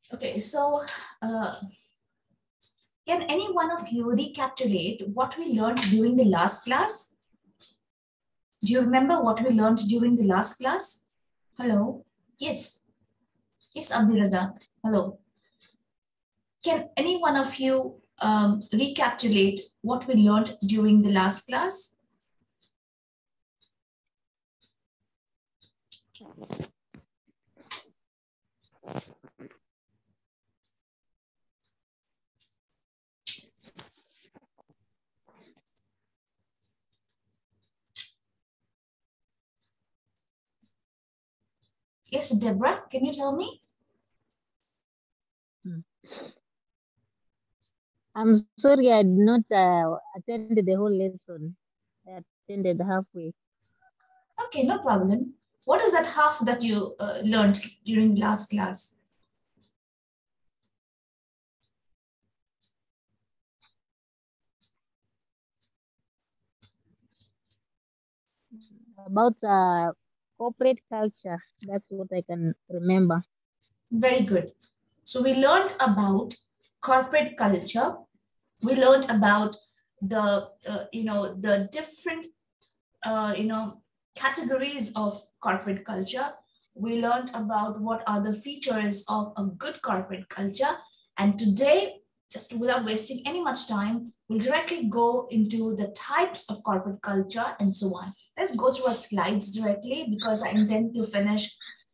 Okay, so can any one of you recapitulate what we learned during the last class? Do you remember what we learned during the last class? Hello? Yes. Yes, Abdirazak. Hello. Can any one of you recapitulate what we learned during the last class? Yes, Deborah, can you tell me? I'm sorry, I did not attend the whole lesson. I attended halfway. Okay, no problem. What is that half that you learned during the last class? About corporate culture, that's what I can remember. Very good. So we learned about corporate culture. We learned about the the different categories of corporate culture. We learned about what are the features of a good corporate culture. And today, just without wasting any much time, we'll directly go into the types of corporate culture and so on. Let's go through our slides directly because I intend to finish,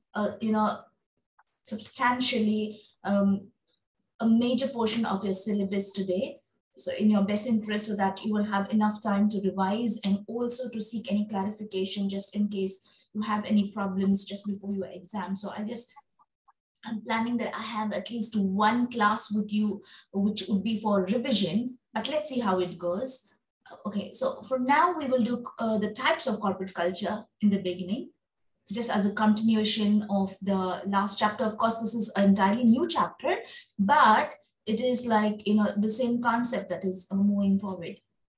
substantially a major portion of your syllabus today. So in your best interest so that you will have enough time to revise and also to seek any clarification just in case you have any problems just before your exam. So I'm planning that I have at least one class with you, which would be for revision, but let's see how it goes. Okay, so for now, we will do the types of corporate culture in the beginning, just as a continuation of the last chapter. Of course, this is an entirely new chapter, but it is like, the same concept that is moving forward.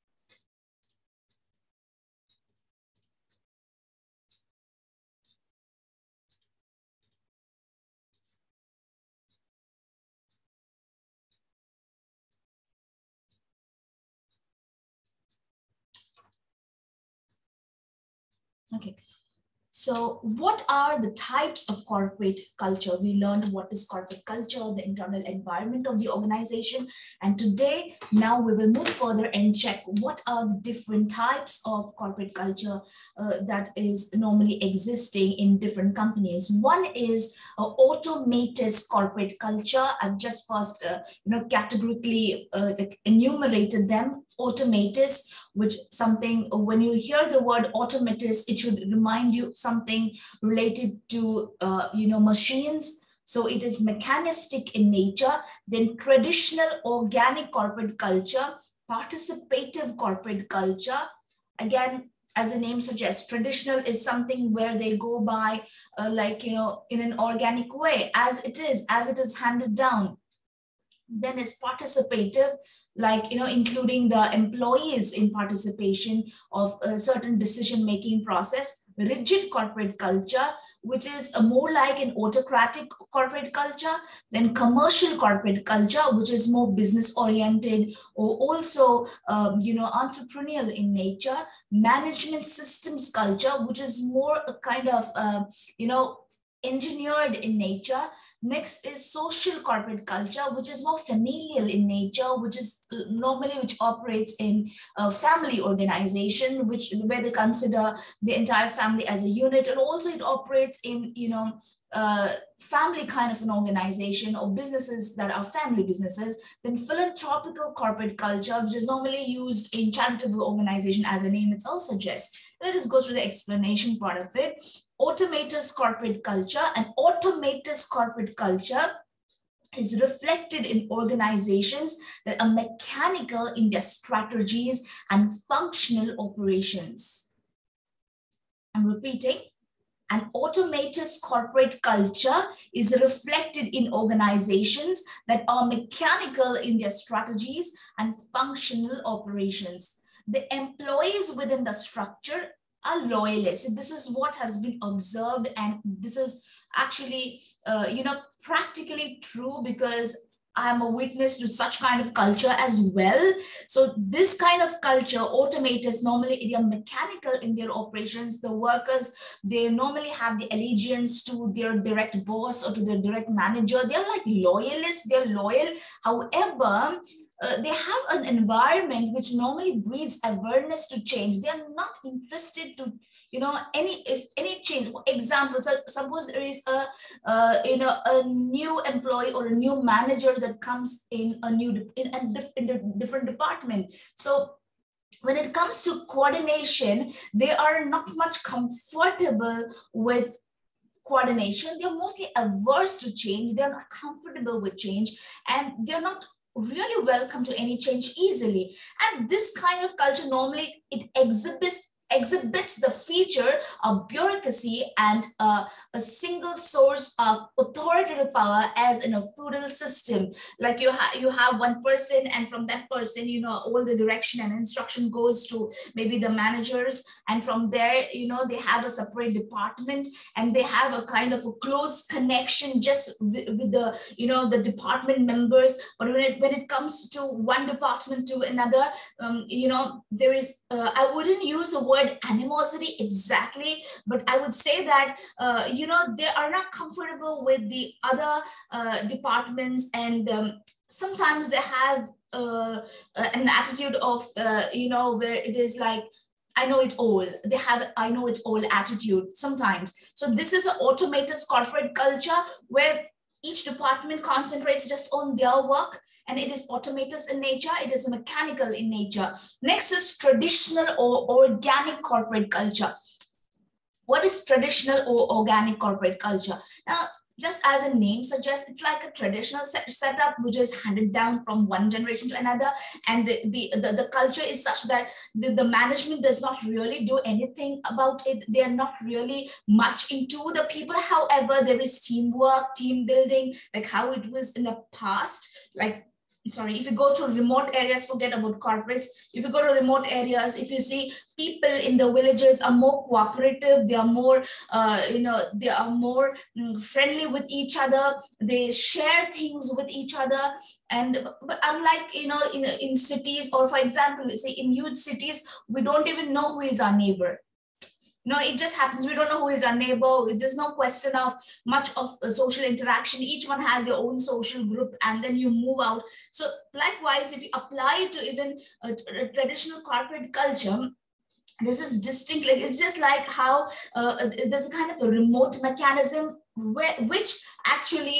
Okay. So what are the types of corporate culture? We learned what is corporate culture, the internal environment of the organization. And today, now we will move further and check what are the different types of corporate culture that is normally existing in different companies. One is automatist corporate culture. I've just first, categorically enumerated them. Automatist, which something, when you hear the word automatist, it should remind you something related to machines. So it is mechanistic in nature. Then traditional organic corporate culture, participative corporate culture. Again, as the name suggests, traditional is something where they go by in an organic way, as it is handed down. Then is participative, including the employees in participation of a certain decision making process. Rigid corporate culture, which is a more like an autocratic corporate culture. Then commercial corporate culture, which is more business oriented or also entrepreneurial in nature. Management systems culture, which is more a kind of engineered in nature. Next is social corporate culture, which is more familial in nature, which operates in a family organization, where they consider the entire family as a unit, and also it operates in family kind of an organization or businesses that are family businesses. Then philanthropical corporate culture, which is normally used in charitable organization, as the name itself suggests. Let us go through the explanation part of it. Automatist corporate culture. And automatist corporate culture is reflected in organizations that are mechanical in their strategies and functional operations. I'm repeating. An automatist corporate culture is reflected in organizations that are mechanical in their strategies and functional operations. The employees within the structure are loyalists. This is what has been observed, and this is actually, practically true, because I am a witness to such kind of culture as well. So this kind of culture, automators, normally they are mechanical in their operations. The workers, they normally have the allegiance to their direct boss or to their direct manager. They're like loyalists, they're loyal. However, they have an environment which normally breeds awareness to change. They are not interested to, any change. For example, so suppose there is a new employee or a new manager that comes in in a different department. So when it comes to coordination, they are not much comfortable with coordination. They're mostly averse to change. They're not comfortable with change, and they're not really welcome to any change easily. And this kind of culture, normally it exhibits the feature of bureaucracy and a single source of authoritative power, as in a feudal system. Like you have one person, and from that person, all the direction and instruction goes to maybe the managers, and from there, they have a separate department, and they have a kind of a close connection just with the, the department members. But when it comes to one department to another, there is, I wouldn't use the word animosity exactly, but I would say that, they are not comfortable with the other departments, and sometimes they have an attitude of, where it is like, I know it all. They have I know it all attitude sometimes. So this is an automated corporate culture where each department concentrates just on their work, and it is automated in nature, it is mechanical in nature. Next is traditional or organic corporate culture. What is traditional or organic corporate culture? Now, just as a name suggests, it's like a traditional setup which is handed down from one generation to another, and the culture is such that the management does not really do anything about it. They are not really much into the people. However, there is teamwork, team building, like how it was in the past. Like, sorry, if you go to remote areas, forget about corporates. If you go to remote areas, if you see people in the villages are more cooperative, they are more, they are more friendly with each other. They share things with each other. And but unlike, in cities, or for example, say in huge cities, we don't even know who is our neighbor. No, it just happens. We don't know who is our neighbor. There's no question of much of social interaction. Each one has their own social group, and then you move out. So likewise, if you apply it to even a traditional corporate culture, this is distinct. Like, it's just like how there's a kind of a remote mechanism which actually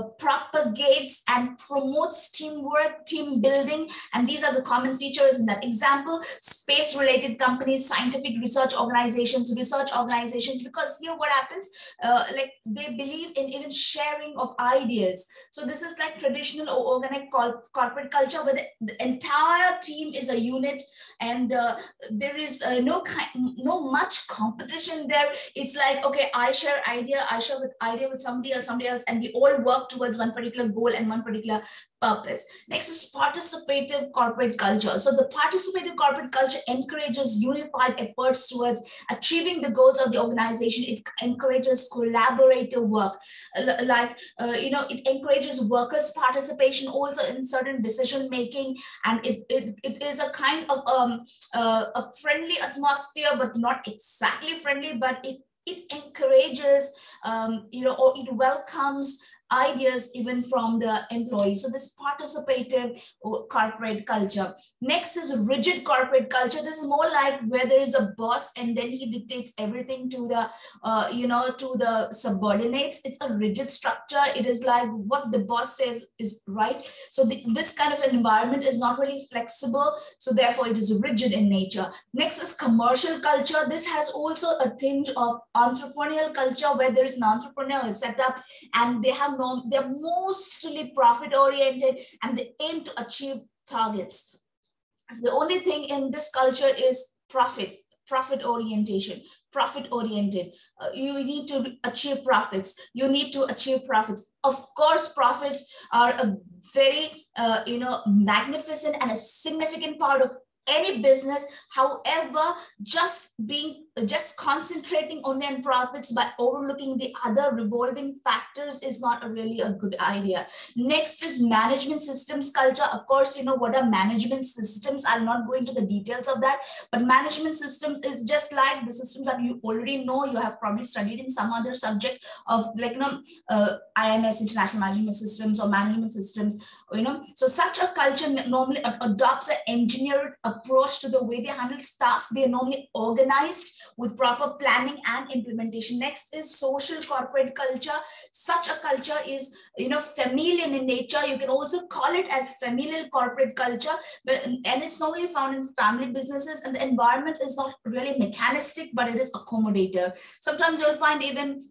propagates and promotes teamwork, team building. And these are the common features in that example. Space-related companies, scientific research organizations, because here what happens, like they believe in even sharing of ideas. So this is like traditional or organic corporate culture, where the entire team is a unit, and there is no much competition there. It's like, okay, I share idea with somebody else, and we all work towards one particular goal and one particular purpose. Next is participative corporate culture. So the participative corporate culture encourages unified efforts towards achieving the goals of the organization. It encourages collaborative work, it encourages workers' participation also in certain decision making, and it is a kind of a friendly atmosphere, but not exactly friendly, but it encourages, or it welcomes ideas even from the employees. So this participative corporate culture. Next is rigid corporate culture. This is more like where there is a boss, and then he dictates everything to the, to the subordinates. It's a rigid structure. It is like what the boss says is right. So this kind of an environment is not really flexible. So therefore it is rigid in nature. Next is commercial culture. This has also a tinge of entrepreneurial culture, where there is an entrepreneur set up, and they're mostly profit oriented, and they aim to achieve targets. So the only thing in this culture is profit oriented. You need to achieve profits. Of course, profits are a very, magnificent and a significant part of any business. However, just being, just concentrating only on profits by overlooking the other revolving factors is not really a good idea. Next is management systems culture. Of course, you know what are management systems. I'll not go into the details of that, but management systems is just like the systems that you already know. You have probably studied in some other subject of like, IMS, international management systems, or management systems, so such a culture normally adopts an engineered approach to the way they handle tasks. They are normally organized with proper planning and implementation. Next is social corporate culture. Such a culture is, familial in nature. You can also call it as familial corporate culture, and it's normally found in family businesses, and the environment is not really mechanistic, but it is accommodative. Sometimes you'll find even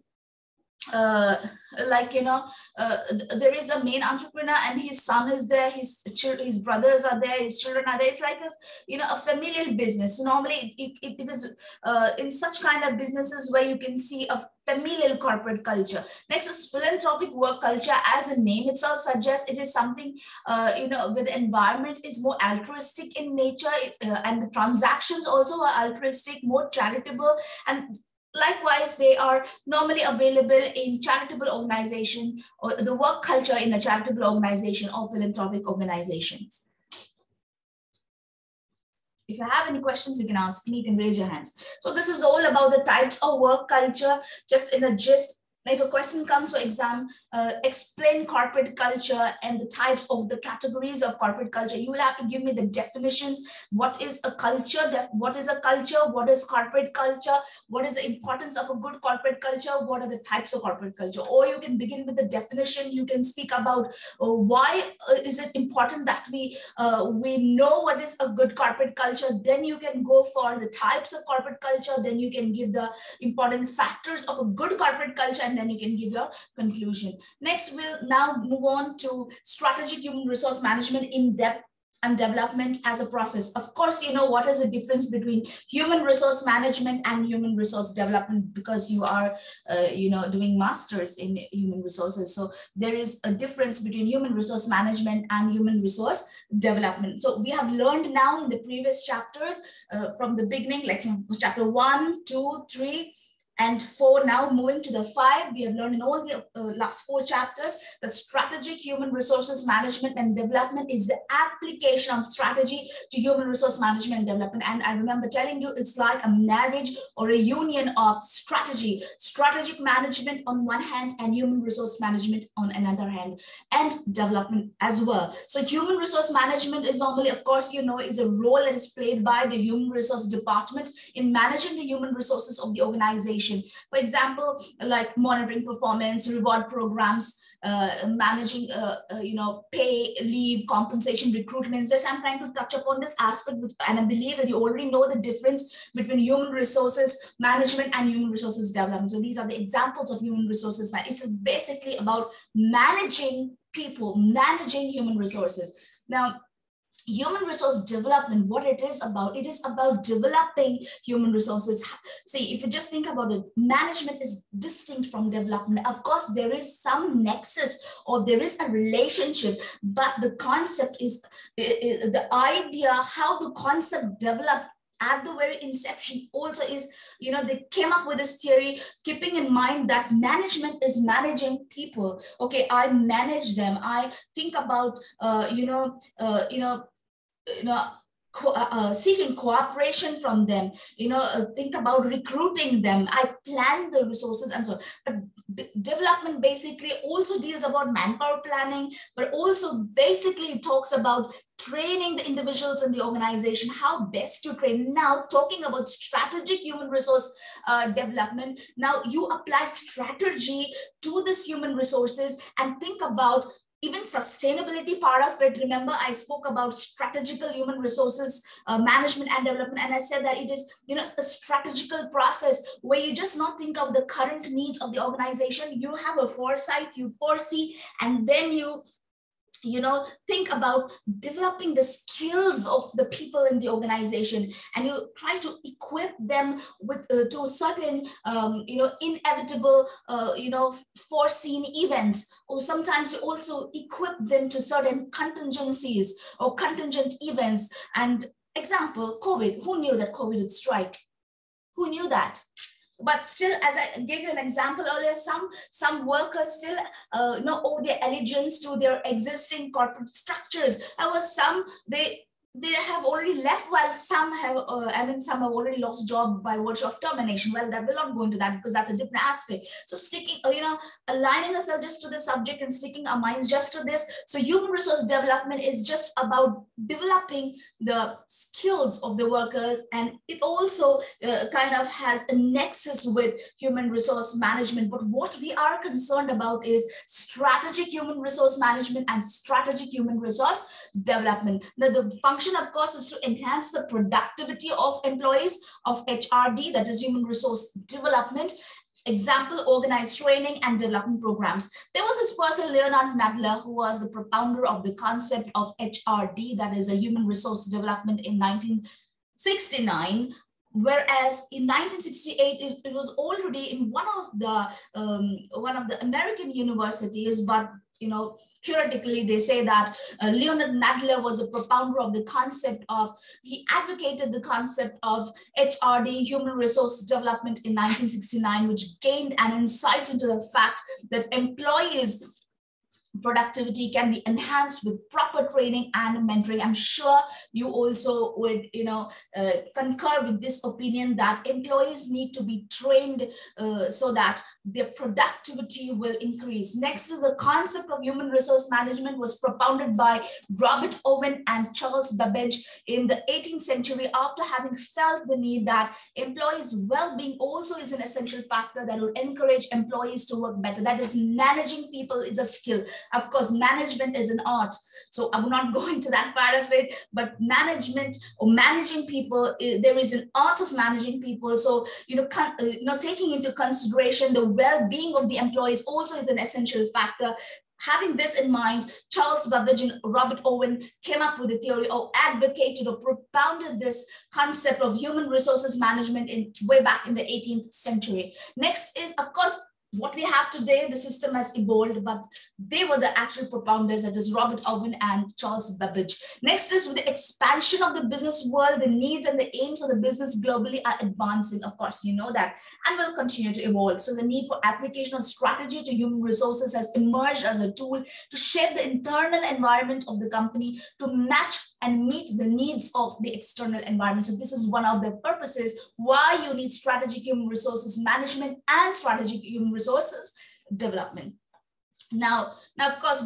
there is a main entrepreneur and his son is there, his brothers are there, his children are there. It's like a familial business. So normally it is in such kind of businesses where you can see a familial corporate culture. Next is philanthropic work culture. As the name itself suggests, it is something where the environment is more altruistic in nature, and the transactions also are altruistic, more charitable, and likewise, they are normally available in charitable organization, or the work culture in a charitable organization or philanthropic organizations. If you have any questions, you can ask me, you can raise your hands. So this is all about the types of work culture, just in a gist. Now, if a question comes for exam, explain corporate culture and the types of the categories of corporate culture. You will have to give me the definitions. What is a culture? What is a culture? What is corporate culture? What is the importance of a good corporate culture? What are the types of corporate culture? Or you can begin with the definition. You can speak about why is it important that we know what is a good corporate culture. Then you can go for the types of corporate culture. Then you can give the important factors of a good corporate culture, and then you can give your conclusion. Next, we'll now move on to strategic human resource management in depth and development as a process. Of course, you know what is the difference between human resource management and human resource development, because you are, doing masters in human resources. So there is a difference between human resource management and human resource development. So we have learned now in the previous chapters from the beginning, like from chapter 1, 2, 3, and 4, now moving to the 5, we have learned in all the last 4 chapters that strategic human resources management and development is the application of strategy to human resource management and development. And I remember telling you, it's like a marriage or a union of strategy, strategic management on one hand and human resource management on another hand, and development as well. So human resource management is normally, of course, is a role that is played by the human resource department in managing the human resources of the organization. For example, like monitoring performance, reward programs, managing, pay, leave, compensation, recruitment. Just I'm trying to touch upon this aspect, and I believe that you already know the difference between human resources management and human resources development. So these are the examples of human resources. It's basically about managing people, managing human resources. Now, human resource development, what it is about developing human resources. See, if you just think about it, management is distinct from development. Of course, there is some nexus or there is a relationship, but the concept is the idea, how the concept developed at the very inception also is, they came up with this theory, keeping in mind that management is managing people. Okay, I manage them. I think about, seeking cooperation from them, think about recruiting them. I plan the resources and so on. But development basically also deals about manpower planning, but also basically talks about training the individuals in the organization, how best to train. Now, talking about strategic human resource development, now you apply strategy to this human resources and think about even sustainability part of it. Remember, I spoke about strategical human resources management and development, and I said that it is, a strategical process where you just not think of the current needs of the organization. You have a foresight, you foresee, and then you think about developing the skills of the people in the organization, and you try to equip them with to certain inevitable foreseen events, or sometimes you also equip them to certain contingencies or contingent events. And example, COVID. Who knew that COVID would strike? Who knew that? But still, as I gave you an example earlier, some workers still owe their allegiance to their existing corporate structures. However, some they have already left, while some have some have already lost job by virtue of termination. Well, that will not go into that because that's a different aspect. So sticking aligning ourselves just to the subject and sticking our minds just to this. So human resource development is just about developing the skills of the workers, and it also kind of has a nexus with human resource management. But what we are concerned about is strategic human resource management and strategic human resource development. Now, the function, of course, is to enhance the productivity of employees, of HRD, that is human resource development. Example, organized training and development programs. There was this person, Leonard Nadler, who was the propounder of the concept of HRD, that is a human resource development, in 1969. Whereas in 1968, it was already in one of the American universities, but theoretically, they say that Leonard Nadler was a propounder of the concept of, he advocated the concept of HRD, human resource development, in 1969, which gained an insight into the fact that employees' productivity can be enhanced with proper training and mentoring. I'm sure you also would, concur with this opinion that employees need to be trained so that their productivity will increase. Next is the concept of human resource management was propounded by Robert Owen and Charles Babbage in the 18th century, after having felt the need that employees' well-being also is an essential factor that will encourage employees to work better. That is, managing people is a skill. Of course, management is an art. So I will not go into that part of it, but management or managing people, there is an art of managing people. So, taking into consideration the well-being of the employees also is an essential factor. Having this in mind, Charles Babbage and Robert Owen came up with a theory, or advocated or propounded this concept of human resources management way back in the 18th century. Next is, of course, what we have today. The system has evolved, but they were the actual propounders, that is Robert Owen and Charles Babbage. Next is, with the expansion of the business world, the needs and the aims of the business globally are advancing. Of course, you know that, and will continue to evolve. So the need for application of strategy to human resources has emerged as a tool to shape the internal environment of the company to match and meet the needs of the external environment. So this is one of the purposes why you need strategic human resources management and strategic human resources development. Now, of course,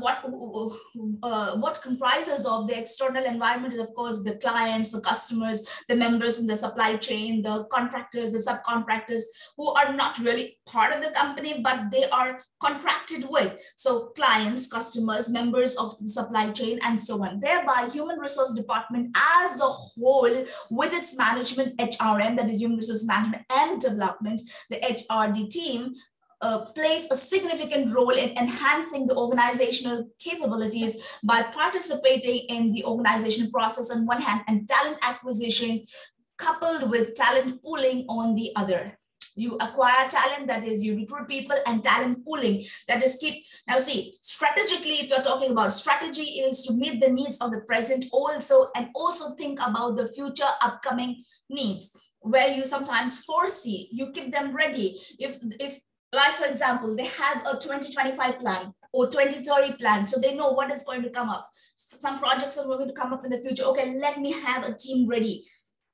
what comprises of the external environment is, of course, the clients, the customers, the members in the supply chain, the contractors, the subcontractors, who are not really part of the company, but they are contracted with. So clients, customers, members of the supply chain, and so on. Thereby, human resource department as a whole, with its management, HRM, that is human resource management and development, the HRD team, plays a significant role in enhancing the organizational capabilities by participating in the organizational process on one hand, and talent acquisition coupled with talent pooling on the other. You acquire talent, that is, you recruit people, and talent pooling, that is keep. Now see, strategically, if you're talking about strategy, is to meet the needs of the present also, and also think about the future upcoming needs, where you sometimes foresee, you keep them ready. If like, for example, they have a 2025 plan or 2030 plan, so they know what is going to come up. Some projects are going to come up in the future. Okay, let me have a team ready.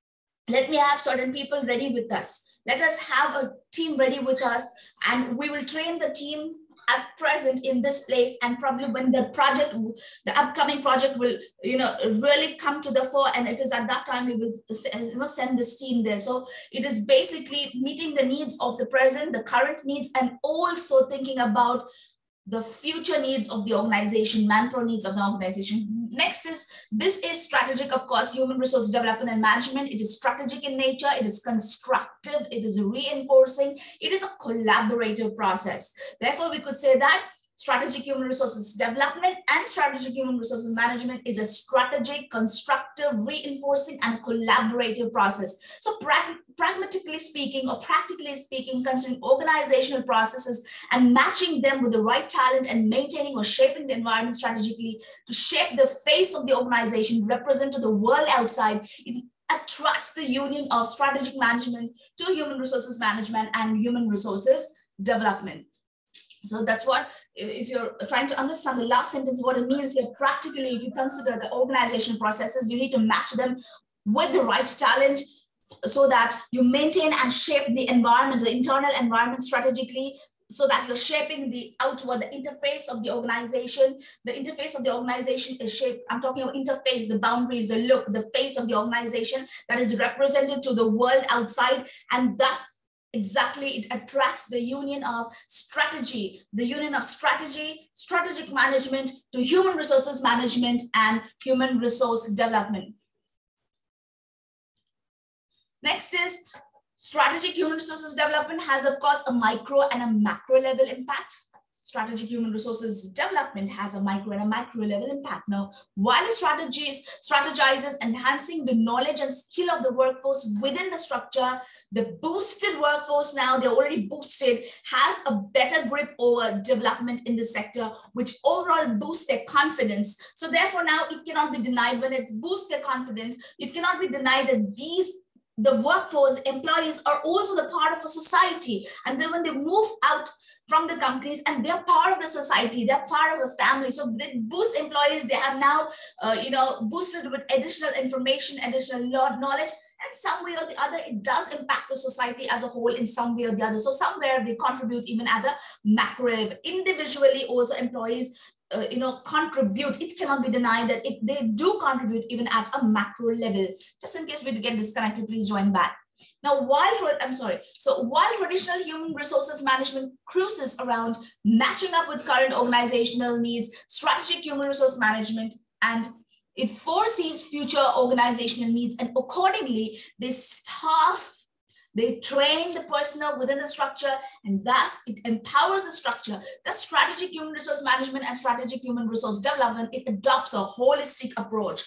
Let me have certain people ready with us. Let us have a team ready with us, and we will train the team at present in this place, and probably when the upcoming project will, really come to the fore, and it is at that time we will send this team there. So it is basically meeting the needs of the present, the current needs, and also thinking about the future needs of the organization, manpower needs of the organization. Next is, this is strategic, of course, human resource development and management. It is strategic in nature, it is constructive, it is reinforcing, it is a collaborative process. Therefore, we could say that strategic human resources development and strategic human resources management is a strategic, constructive, reinforcing, and collaborative process. So pragmatically speaking, or practically speaking, considering organizational processes and matching them with the right talent and maintaining or shaping the environment strategically to shape the face of the organization, represent to the world outside, it attracts the union of strategic management to human resources management and human resources development. So that's what, if you're trying to understand the last sentence, what it means here practically, if you consider the organizational processes, you need to match them with the right talent so that you maintain and shape the environment, the internal environment strategically, so that you're shaping the outward, the interface of the organization. The interface of the organization is shaped, I'm talking about interface, the boundaries, the look, the face of the organization that is represented to the world outside. And that exactly, it attracts the union of strategy, strategic management to human resources management and human resource development. Next is strategic human resources development has, of course, a micro and a macro level impact. Strategic human resources development has a micro and a macro level impact. Now, while it strategizes enhancing the knowledge and skill of the workforce within the structure, the boosted workforce, now they're already boosted, has a better grip over development in the sector, which overall boosts their confidence. So therefore, now it cannot be denied, when it boosts their confidence, it cannot be denied that the workforce employees are also the part of a society. And then when they move out from the companies and they're part of the society, they're part of a family. So they boost employees. They have now, boosted with additional information, additional knowledge, and some way or the other, it does impact the society as a whole in some way or the other. So somewhere they contribute even at the macro level. Individually, also employees, contribute. It cannot be denied that they do contribute even at a macro level. Just in case we get disconnected, please join back. Now, while traditional human resources management cruises around matching up with current organizational needs, strategic human resource management, and it foresees future organizational needs, and accordingly, they train the personnel within the structure, and thus it empowers the structure. The strategic human resource management and strategic human resource development, it adopts a holistic approach,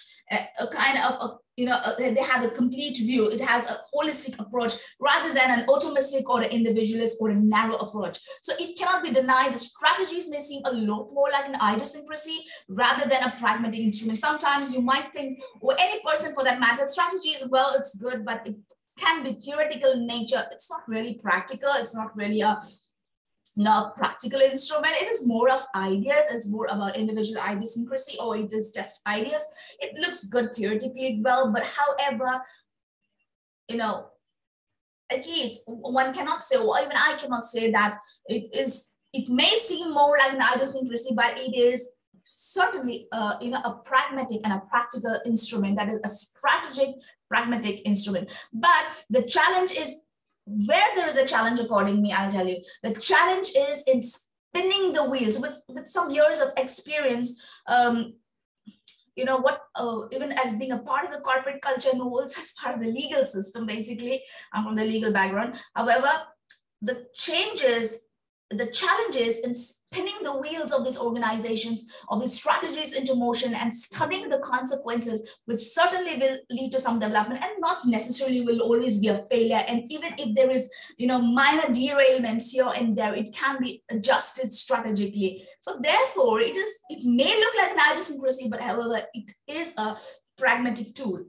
they have a complete view. It has a holistic approach rather than an automatic or an individualist or a narrow approach. So it cannot be denied the strategies may seem a lot more like an idiosyncrasy rather than a pragmatic instrument. Sometimes you might think, or any person for that matter, strategy is, well, it's good, but it can be theoretical in nature. It's not really practical. It's not really a practical instrument. It is more of ideas. It's more about individual idiosyncrasy, or it is just ideas. It looks good theoretically, well, but however, at least one cannot say, or even I cannot say that it may seem more like an idiosyncrasy, but it is certainly a pragmatic and a practical instrument, that is a strategic pragmatic instrument. But the challenge is, where there is a challenge, according to me, I'll tell you, the challenge is in spinning the wheels with some years of experience. Even as being a part of the corporate culture and also as part of the legal system, basically, I'm from the legal background. However, the challenges in spinning the wheels of these organizations, of these strategies into motion, and studying the consequences, which certainly will lead to some development and not necessarily will always be a failure. And even if there is, minor derailments here and there, it can be adjusted strategically. So therefore, it may look like an idiosyncrasy, but however, it is a pragmatic tool.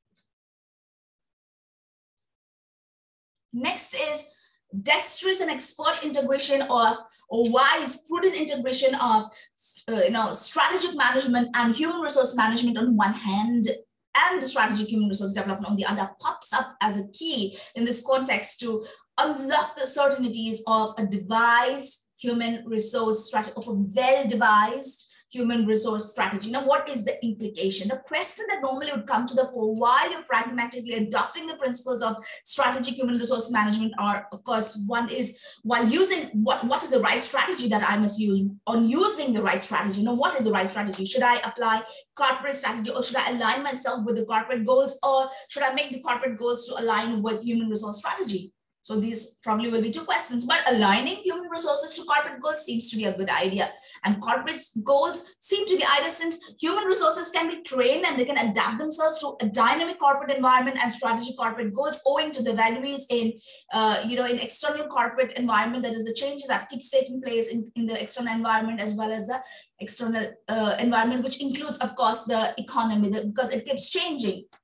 Next is dexterous and expert integration of, or wise, prudent integration of, strategic management and human resource management on one hand, and the strategic human resource development on the other, pops up as a key in this context to unlock the certainties of a devised human resource strategy, of a well-devised human resource strategy. Now, what is the implication? The question that normally would come to the fore while you're pragmatically adopting the principles of strategic human resource management are, of course, one is, while using what is the right strategy that I must use on using the right strategy. Now, what is the right strategy? Should I apply corporate strategy, or should I align myself with the corporate goals, or should I make the corporate goals to align with human resource strategy? So these probably will be two questions, but aligning human resources to corporate goals seems to be a good idea. And corporate goals seem to be ideal, since human resources can be trained and they can adapt themselves to a dynamic corporate environment and strategic corporate goals, owing to the values in external corporate environment. That is the changes that keeps taking place in the external environment, as well as the external environment, which includes, of course, the economy, because it keeps changing.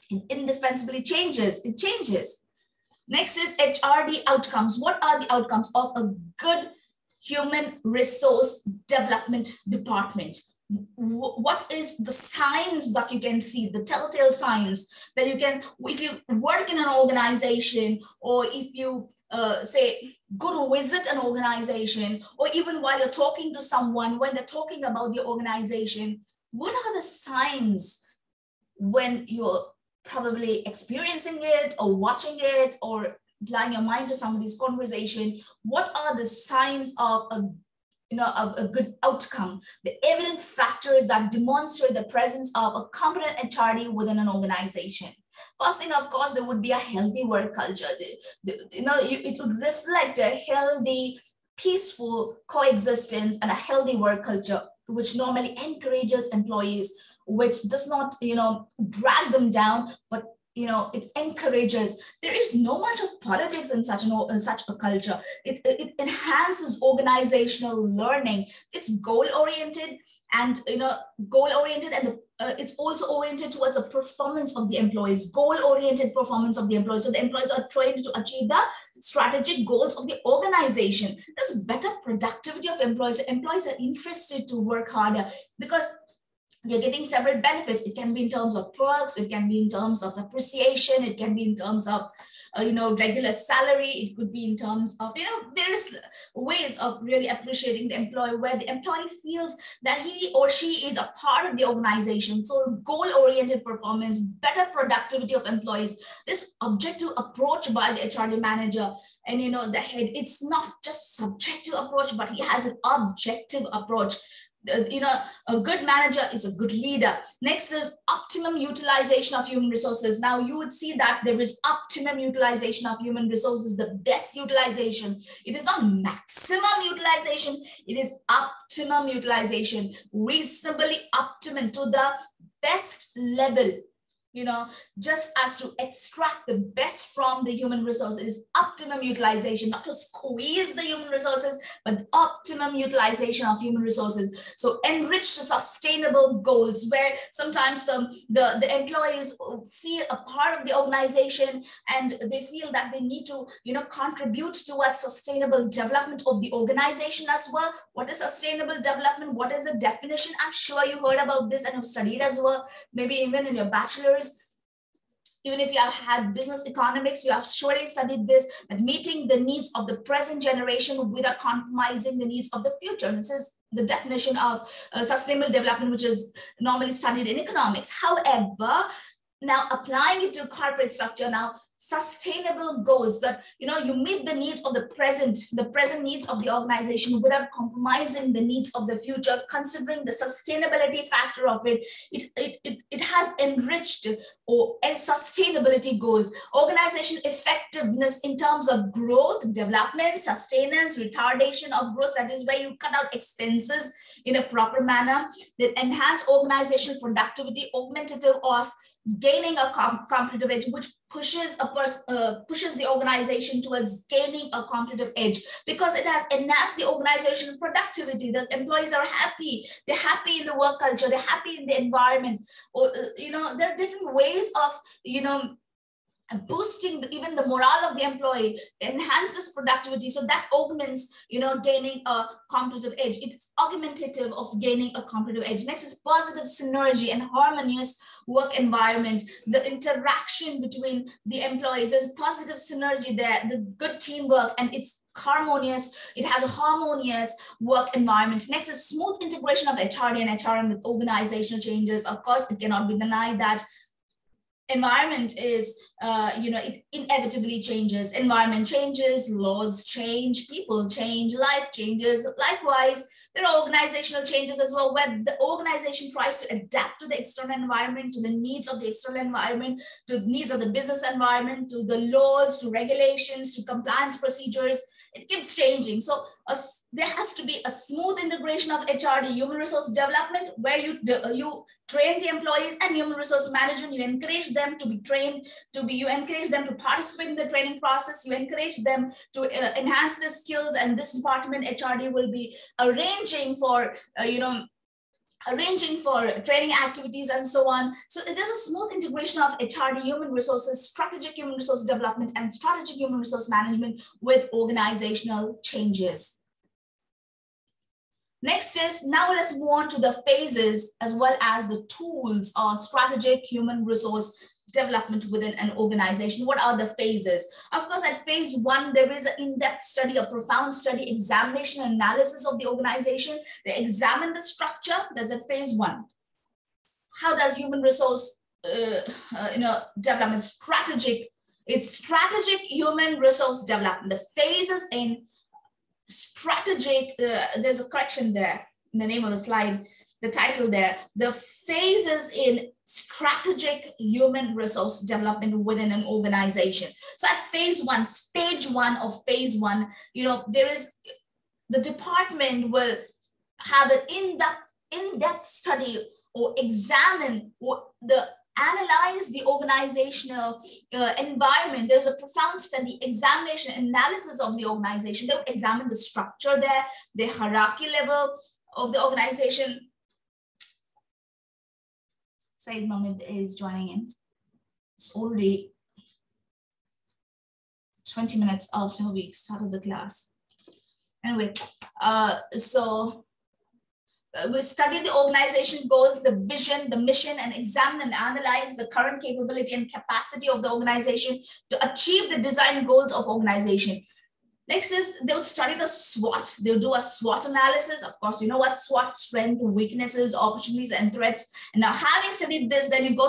It indispensably changes. It changes. Next is HRD outcomes. What are the outcomes of a good human resource development department? What is the signs that you can see, the telltale signs that you can, if you work in an organization, or if you say go to visit an organization, or even while you're talking to someone, when they're talking about the organization, what are the signs when you're probably experiencing it or watching it or applying your mind to somebody's conversation? What are the signs of a good outcome, the evident factors that demonstrate the presence of a competent HRD within an organization? First thing, of course, there would be a healthy work culture. It would reflect a healthy, peaceful coexistence and a healthy work culture, which normally encourages employees, which does not, drag them down, but it encourages. There is no much of politics in such a culture. It enhances organizational learning. It's goal-oriented, and it's also oriented towards the performance of the employees, goal-oriented performance of the employees. So the employees are trained to achieve the strategic goals of the organization. There's better productivity of employees. Employees are interested to work harder because they're getting several benefits. It can be in terms of perks, it can be in terms of appreciation, it can be in terms of regular salary, it could be in terms of various ways of really appreciating the employee, where the employee feels that he or she is a part of the organization. So goal-oriented performance, better productivity of employees, this objective approach by the HRD manager and the head, it's not just subjective approach, but he has an objective approach. A good manager is a good leader. Next is optimum utilization of human resources. Now you would see that there is optimum utilization of human resources, the best utilization. It is not maximum utilization, it is optimum utilization, reasonably optimum to the best level. Just as to extract the best from the human resources, optimum utilization, not to squeeze the human resources, but optimum utilization of human resources. So enrich the sustainable goals, where sometimes the employees feel a part of the organization and they feel that they need to, contribute towards sustainable development of the organization as well. What is sustainable development? What is the definition? I'm sure you heard about this and have studied as well, maybe even in your bachelor's. Even if you have had business economics, you have surely studied this, that meeting the needs of the present generation without compromising the needs of the future. This is the definition of sustainable development, which is normally studied in economics. However, now applying it to corporate structure, now sustainable goals that you meet the needs of the present needs of the organization without compromising the needs of the future, considering the sustainability factor of it. It has enriched or sustainability goals, organization effectiveness in terms of growth, development, sustenance, retardation of growth, that is where you cut out expenses in a proper manner, that enhance organizational productivity, augmentative of gaining a competitive edge, which pushes the organization towards gaining a competitive edge, because it has enhanced the organizational productivity. The employees are happy. They're happy in the work culture. They're happy in the environment. Or there are different ways of boosting even the morale of the employee, enhances productivity. So that augments, gaining a competitive edge. It's augmentative of gaining a competitive edge. Next is positive synergy and harmonious work environment. The interaction between the employees, there's positive synergy there, the good teamwork, and it's harmonious. It has a harmonious work environment. Next is smooth integration of HRD and HRM with organizational changes. Of course, it cannot be denied that environment is, it inevitably changes. Environment changes, laws change, people change, life changes. Likewise, there are organizational changes as well, where the organization tries to adapt to the external environment, to the needs of the external environment, to the needs of the business environment, to the laws, to regulations, to compliance procedures. It keeps changing. So there has to be a smooth integration of HRD, human resource development, where you train the employees, and human resource management. You encourage them to be trained, you encourage them to participate in the training process. You encourage them to enhance their skills, and this department HRD will be arranging for, arranging for training activities and so on. So there's a smooth integration of HRD, human resources, strategic human resource development, and strategic human resource management with organizational changes. Next is, now let's move on to the phases as well as the tools of strategic human resource development within an organization. What are the phases? Of course, at phase one, there is an in-depth study, a profound study, examination, analysis of the organization. They examine the structure. That's at phase one. How does human resource development strategic? It's strategic human resource development. The phases in strategic, there's a correction there in the name of the slide, the title there, the phases in strategic human resource development within an organization. So at phase one, stage one of phase one, there is, the department will have an in-depth study or examine analyze the organizational environment. There's a profound study, examination, analysis of the organization. They'll examine the structure there, the hierarchy level of the organization. Said Mohammed is joining in. It's already 20 minutes after we started the class. Anyway, we study the organization goals, the vision, the mission, and examine and analyze the current capability and capacity of the organization to achieve the design goals of organization. Next is, they would study the SWOT. They'll do a SWOT analysis. Of course, you know what SWOT, strength, weaknesses, opportunities, and threats. And now having studied this, then you go